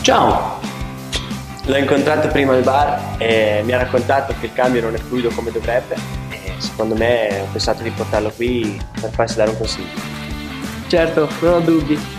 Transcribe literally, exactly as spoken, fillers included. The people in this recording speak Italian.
Ciao! L'ho incontrato prima al bar e mi ha raccontato che il cambio non è fluido come dovrebbe e secondo me ho pensato di portarlo qui per farsi dare un consiglio. Certo, non ho dubbi.